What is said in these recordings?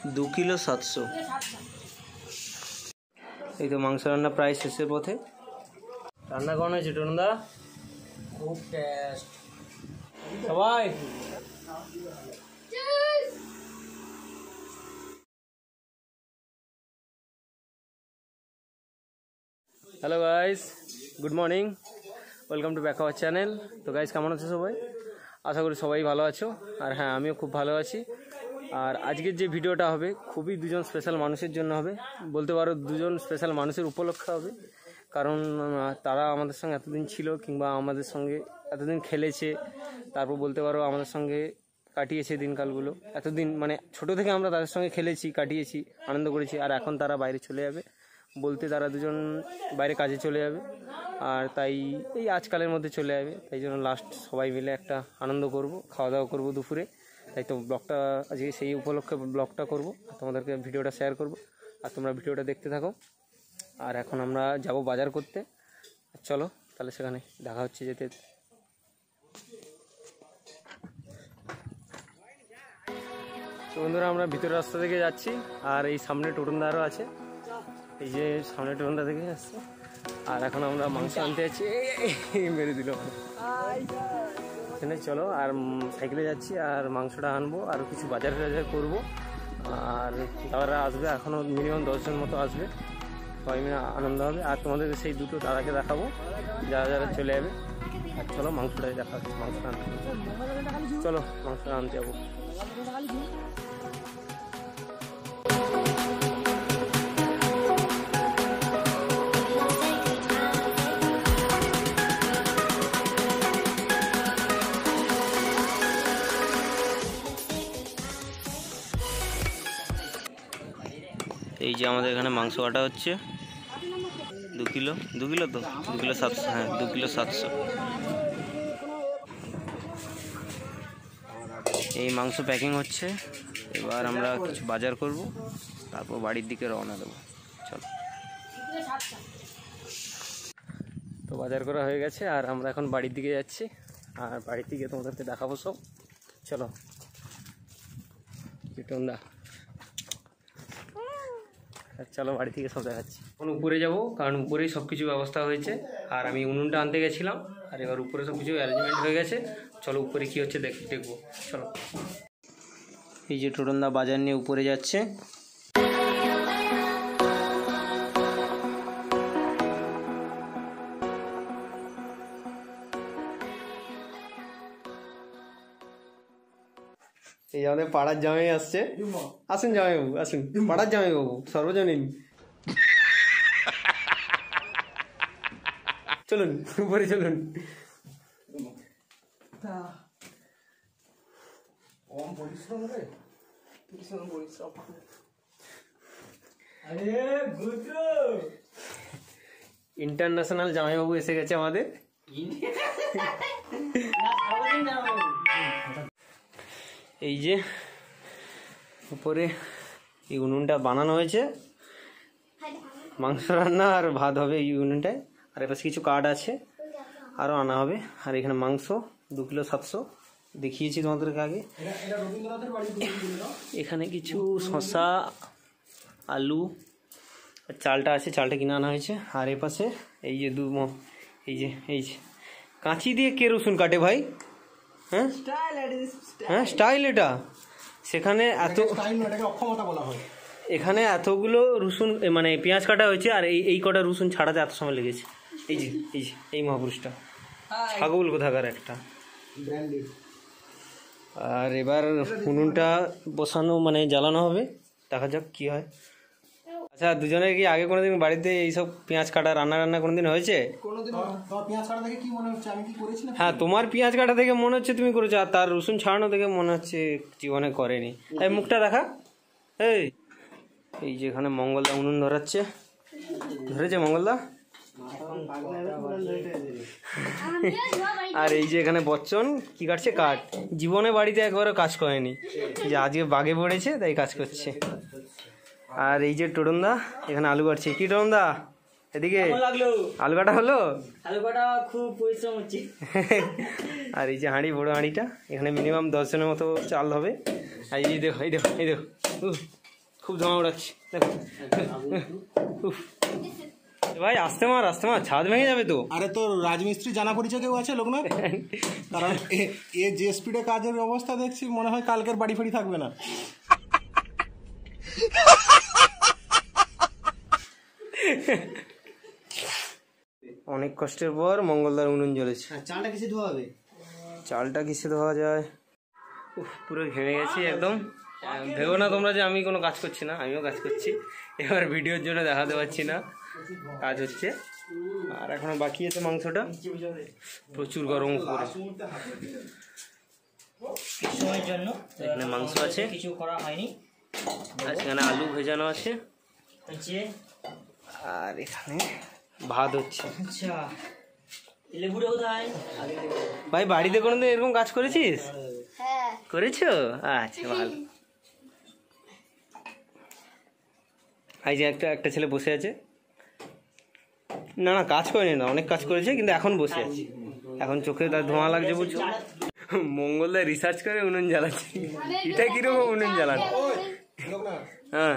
2 kilo 700। এই তো মাংস রান্না প্রায় শেষের পথে। রান্না কেমন হয়েছে টুনদা? খুব টেস্ট। সবাই hello guys, good morning, welcome to back our channel. তো গাইস কেমন আছো সবাই? আশা করি সবাই ভালো আছো। আর হ্যাঁ, আমিও খুব ভালো আছি। আর আজকের যে ভিডিওটা হবে খুবই দুজন স্পেশাল মানুষের জন্য হবে, বলতে পারো দুজন স্পেশাল মানুষের উপলক্ষে হবে। কারণ তারা আমাদের সঙ্গে এতদিন ছিল, কিংবা আমাদের সঙ্গে এতদিন খেলেছে, তারপর বলতে পারো আমাদের সঙ্গে কাটিয়েছে দিনকালগুলো। এতদিন মানে ছোটো থেকে আমরা তাদের সঙ্গে খেলেছি, কাটিয়েছি, আনন্দ করেছি। আর এখন তারা বাইরে চলে যাবে, বলতে তারা দুজন বাইরে কাজে চলে যাবে। আর তাই এই আজকালের মধ্যে চলে যাবে, তাই জন্য লাস্ট সবাই মিলে একটা আনন্দ করব, খাওয়া দাওয়া করবো দুপুরে। তাই তো ব্লগটা আজকে সেই উপলক্ষে ব্লগটা করব, তোমাদেরকে ভিডিওটা শেয়ার করব। আর তোমরা ভিডিওটা দেখতে থাকো। আর এখন আমরা যাব বাজার করতে, চলো তাহলে সেখানে দেখা হচ্ছে যেতে। তো বন্ধুরা, আমরা ভিতরের রাস্তা থেকে যাচ্ছি। আর এই সামনে টোটনদা আরও আছে, এই যে সামনে টোটনদা থেকে আসছে। আর এখন আমরা মাংস আনতে যাচ্ছি। মেরে দিল এখানে। চলো, আর সাইকেলে যাচ্ছি, আর মাংসটা আনবো, আর কিছু বাজার টাজার করবো। আর দাদারা আসবে, এখনও মিনিমাম 10 জন মতো আসবে, সবাই মিলে আনন্দ হবে। আর তোমাদেরকে সেই দুটো দাদাকে দেখাবো যারা যারা চলে যাবে। আর চলো মাংসটাই দেখা হচ্ছে, মাংসটা আনতে। চলো মাংসটা আনতে যাবো। এই যে আমাদের এখানে মাংস কাটা হচ্ছে 2 কিলো তো 2 কিলো 700। হ্যাঁ, 2 কিলো 700। এই মাংস প্যাকিং হচ্ছে। এবার আমরা কিছু বাজার করব, তারপর বাড়ির দিকে রওনা দেবো। চলো, তো বাজার করা হয়ে গেছে, আর আমরা এখন বাড়ির দিকে যাচ্ছি। আর বাড়ির দিকে তোমাদেরকে দেখাবো সব। চলো টুনদা, চলো বাড়ি থেকে সব দেখাচ্ছি। এখন উপরে যাব, কারণ উপরেই সব কিছু ব্যবস্থা হয়েছে। আর আমি উনুনটা আনতে গেছিলাম, আর এবার উপরে সব কিছু অ্যারেঞ্জমেন্ট হয়ে গেছে। চলো উপরে কি হচ্ছে দেখবো। চলো, এই যে টোটনদা বাজার নিয়ে উপরে যাচ্ছে। এই আমাদের পাড়ার জামাই আসছে। আসুন জামাইবাবু, আসুন, পাড়ার জামাইবাবু সর্বজনীন। চলুন উপরে চলুন। ইন্টারন্যাশনাল জামাইবাবু এসে গেছে আমাদের। এই যে উপরে এই উনুনটা বানানো হয়েছে, মাংস রান্না আর ভাত হবে এই উনুনটায়। আর এপাশে কিছু কাঠ আছে, আরও আনা হবে। আর এখানে মাংস 2 কিলো 700 দেখিয়েছি তোমাদেরকে আগে। এখানে কিছু শসা, আলু, চালটা আছে, চালটা কিনে আনা হয়েছে। আর এপাশে এই যে এই যে কাঁচি দিয়ে কে রসুন কাটে ভাই? হ্যাঁ হ্যাঁ, স্টাইল এটা। সেখানে এত অক্ষমতা বলা হয়। এখানে এতগুলো রসুন মানে পেঁয়াজ কাটা হয়েছে, আর এই কটা রসুন ছাড়াতে এত সময় লেগেছে। এই মহাপুরুষটা ছাগল কোথাকার একটা। আর এবার উনুনটা বসানো মানে জ্বালানো হবে, দেখা যাক কি হয়। আচ্ছা, দুজনের কি আগে কোনোদিন বাড়িতে এইসব পেঁয়াজ কাটা রান্না কোনোদিন হয়েছে? হ্যাঁ, তোমার পেঁয়াজ কাটা থেকে মনে হচ্ছে তুমি করেছো, আর তার রসুন ছাড়ানো থেকে মনে হচ্ছে জীবনে করেনি। এই মুখটা দেখা। এই যে এখানে মঙ্গলদা উনুন ধরেছে মঙ্গলদা। আর এই যে এখানে বচ্চন কি কাটছে, কাঠ। জীবনে বাড়িতে একবারও কাজ করেনি, যে আজকে বাগে পড়েছে তাই কাজ করছে। আর এই যে টোটনদা এখানে আলু কাটছে। কি টোটনদা, এদিকে আলু কাটা হলো? আলু কাটা খুব পরিশ্রম হচ্ছে। আর এই যে হাঁড়ি, বড় হাঁড়িটা, এখানে মিনিমাম 10 জনের মতো চাল হবে। আর এই দেখো খুব ধোঁয়া উড়াচ্ছি দেখো। উফ। ভাই আসতে মার ছাদ ভেঙে যাবে তো। আরে তোর রাজমিস্ত্রি জানা পরিচয় কেউ আছে লোকনাথ? কারণ এ যে স্পিডে কাজের অবস্থা দেখছি মনে হয় কালকের বাড়ি ফাড়ি থাকবে না। অনেক কষ্টের পর মঙ্গলবার উনুন জ্বলেছে। চালটা কিছু ধোয়া হবে? চালটা কিসে ধোয়া যায়? উফ, পুরো ঘেমে গেছি একদম। ভেবো না তোমরা যে আমি কোনো কাজ করছি না, আমিও কাজ করছি। এবার ভিডিওর জন্য দেখাতে পারছি না, কাজ হচ্ছে। আর এখনো বাকি আছে মাংসটা, প্রচুর গরম করে। সময়ের জন্য এখানে মাংস আছে, কিছু করা হয়নি। আর সেখানে আলু ভেজানো আছে, আর এখানে ভাত হচ্ছে। আচ্ছা, লেবুটা কোথায়? ভাই বাড়িতে কোনোদিন এরকম কাজ করেছিস? হ্যাঁ করেছো? আচ্ছা ভালো। এই যে একটা ছেলে বসে আছে, না কাজ করেনি, না অনেক কাজ করেছে, কিন্তু এখন বসে আছে। এখন চোখে তার ধোঁয়া লাগছে বুঝছো। মঙ্গলদার রিসার্চ করে উনুন জ্বালাচ্ছে। এটা কিরকম উনুন জ্বালানো? হ্যাঁ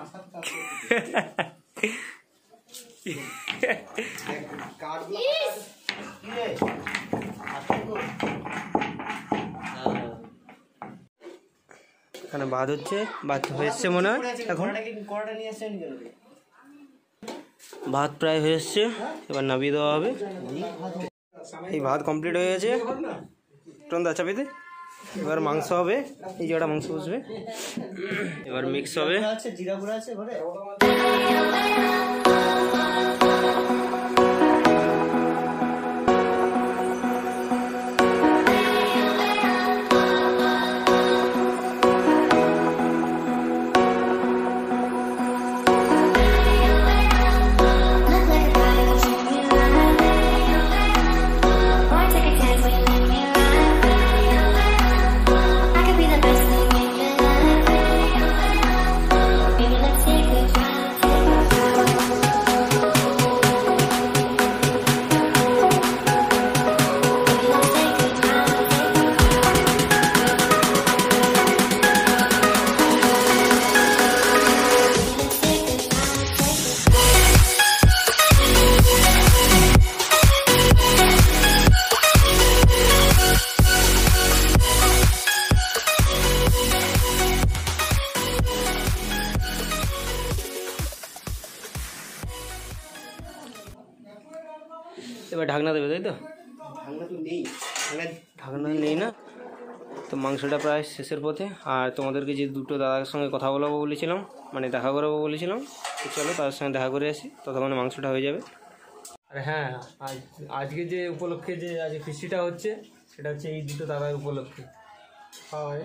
এখানে ভাত হচ্ছে, ভাত হয়েছে মনে হয়। এখন ভাত প্রায় হয়ে এসছে, এবার নামিয়ে দেওয়া হবে। এই ভাত কমপ্লিট হয়ে গেছে, টন্দা চাপিতে। এবার মাংস হবে, এই যে মাংস বসবে, এবার মিক্স হবে। জিরা গুঁড়া আছে ঘরে? এবার ঢাকনা দেবে, তাই তো? ঢাকনা তো নেই, ঢাকনা নেই না তো। মাংসটা প্রায় শেষের পথে। আর তোমাদেরকে যে দুটো দাদার সঙ্গে কথা বলাবো বলেছিলাম, মানে দেখা করাবো বলেছিলাম, তো চলো তাদের সঙ্গে দেখা করে আসি, ততক্ষণে মাংসটা হয়ে যাবে। আর হ্যাঁ, আজকে যে উপলক্ষে যে আজ ফিস্টিটা হচ্ছে, সেটা হচ্ছে এই দুটো দাদার উপলক্ষে। হয়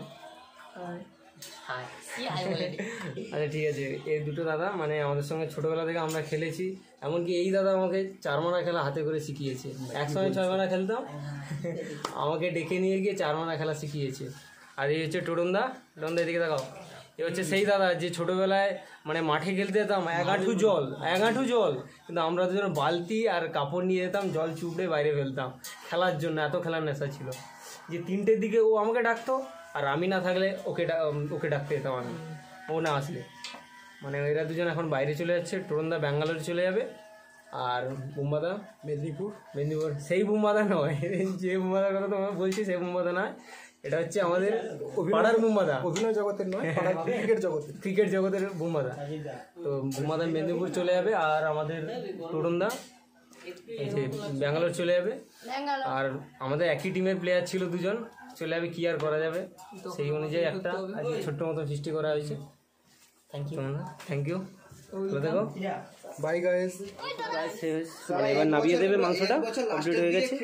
আচ্ছা ঠিক আছে, এই দুটো দাদা মানে আমাদের সঙ্গে ছোটোবেলা থেকে আমরা খেলেছি। এমনকি এই দাদা আমাকে 4 মানা খেলা হাতে করে শিখিয়েছে। একসঙ্গে 6 মানা খেলতাম, আমাকে ডেকে নিয়ে গিয়ে 4 মানা খেলা শিখিয়েছে। আর এই হচ্ছে টোটনদা। টোটনদা এদিকে দেখাও। এ হচ্ছে সেই দাদা যে ছোটোবেলায় মানে মাঠে খেলতে যেতাম, এক হাঁটু জল, কিন্তু আমরা দুজন বালতি আর কাপড় নিয়ে যেতাম, জল চুপড়ে বাইরে ফেলতাম খেলার জন্য। এত খেলার নেশা ছিল যে 3টের দিকে ও আমাকে ডাকতো, আর আমি না থাকলে ওকে ডাকতে যেতাম আমি, ও না আসলে। মানে এরা দুজন এখন বাইরে চলে যাচ্ছে। টোটনদা ব্যাঙ্গালোর চলে যাবে, আর বুম্বাদা মেদিনীপুর। সেই বুম্বাদা নয়, যে বুম্বাদার কথা তোমার বলছি সেই বুম্বাদা নয়, এটা হচ্ছে আমাদের পাড়ার বুম্বাদা, অভিনয় জগতের নয়, ক্রিকেট জগতের বুম্বাদা। তো বুম্বাদা মেদিনীপুর চলে যাবে, আর আমাদের টোটনদা এই যে ব্যাঙ্গালোর চলে যাবে। আর আমাদের একই টিমের প্লেয়ার ছিল দুজন, চলে যাবে, কি আর করা যাবে। সেই অনুযায়ী একটা আজকে ছোট্ট মতো সৃষ্টি করা হয়েছে। Thank you. দেখো বাই গাইস। মানে এবার নামিয়ে দেবে, মাংসটা কমপ্লিট হয়ে গেছে।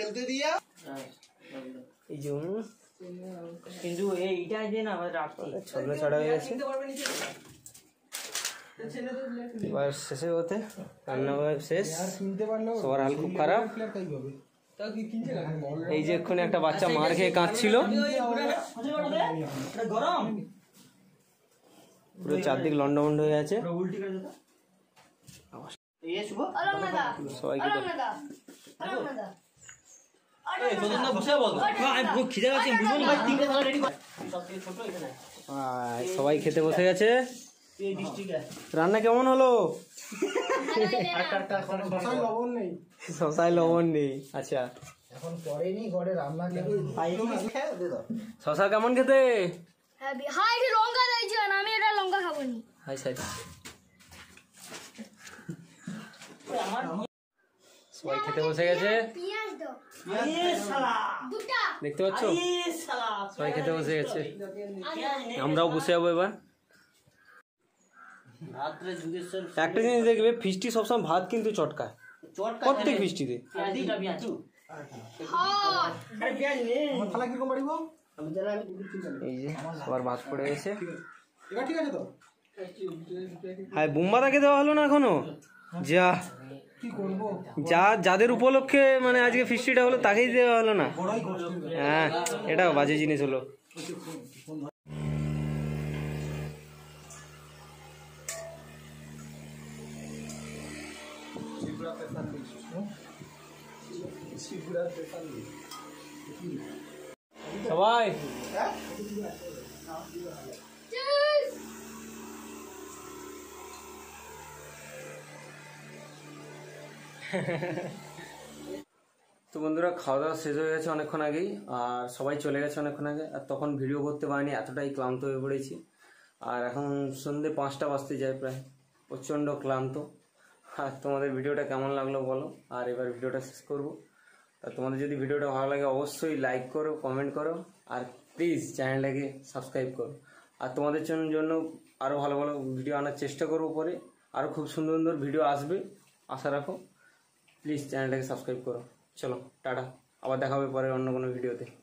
এই যে কিন্তু এইটা যে না ছলনা ছাড়া হয়ে গেছে। এবার শেষে হতে রান্না শেষ, সবার হাল খুব খারাপ। এই যে এক্ষুনি একটা বাচ্চা মার খেয়ে কাঁদছিল, পুরো চারদিক লন্ডভন্ড হয়ে আছে। সবাইকে সবাই খেতে বসে গেছে। এই ডিস্ট্রিক্টে রান্না কেমন হলো? শশায় লবণ নেই। শশায় লবণ নেই, আচ্ছা। এখন করেনি ঘরে রান্না শশা কেমন খেতে? হ্যাঁ এটা লঙ্কা দিয়েছেন, আমি এটা লঙ্কা খাবো নি। হাই সাইড সবাই খেতে বসে গেছে, পেঁয়াজ দাও দুটা। দেখতে পাচ্ছ সবাই খেতে বসে গেছে, আচ্ছা। আমরাও বসে যাবো এবার। রাত্রে যুগেশ্বর একটা জিনিস দেখবে, ফিস্টি সবসময় ভাত কিন্তু চটকায়, প্রত্যেক ফিস্টিতে। হ্যাঁ আমার থালা কিরকম বাড়িব? এই যে সবার ভাত পড়ে গেছে। এবার ঠিক আছে তো? হ্যাঁ, বোম্বাদাকে দেওয়া হলো না এখনো। যা কি করবো? যাদের উপলক্ষে মানে আজকে ফিস্টিটা হলো তাকেই দেওয়া হলো না। বড়াই কষ্ট। হ্যাঁ, এটা বাজে জিনিস হলো। সবাই তো বন্ধুরা, খাওয়া দাওয়া শেষ হয়ে গেছে অনেকক্ষণ আগেই, আর সবাই চলে গেছে অনেকক্ষণ আগে। আর তখন ভিডিও করতে পারিনি, এতটাই ক্লান্ত হয়ে পড়েছি। আর এখন সন্ধ্যে 5টা বাজতে যায় প্রায়, প্রচণ্ড ক্লান্ত। আর তোমাদের ভিডিওটা কেমন লাগলো বলো, আর এবার ভিডিওটা শেষ করবো। আর তোমাদের যদি ভিডিওটা ভালো লাগে অবশ্যই লাইক করো, কমেন্ট করো, আর প্লিজ চ্যানেলটাকে সাবস্ক্রাইব করো। আর তোমাদের জন্য আরও ভালো ভালো ভিডিও আনার চেষ্টা করবো, পরে আরও খুব সুন্দর সুন্দর ভিডিও আসবে, আশা রাখো। প্লিজ চ্যানেলটাকে সাবস্ক্রাইব করো। চলো টাটা, আবার দেখা হবে পরে অন্য কোনো ভিডিওতে।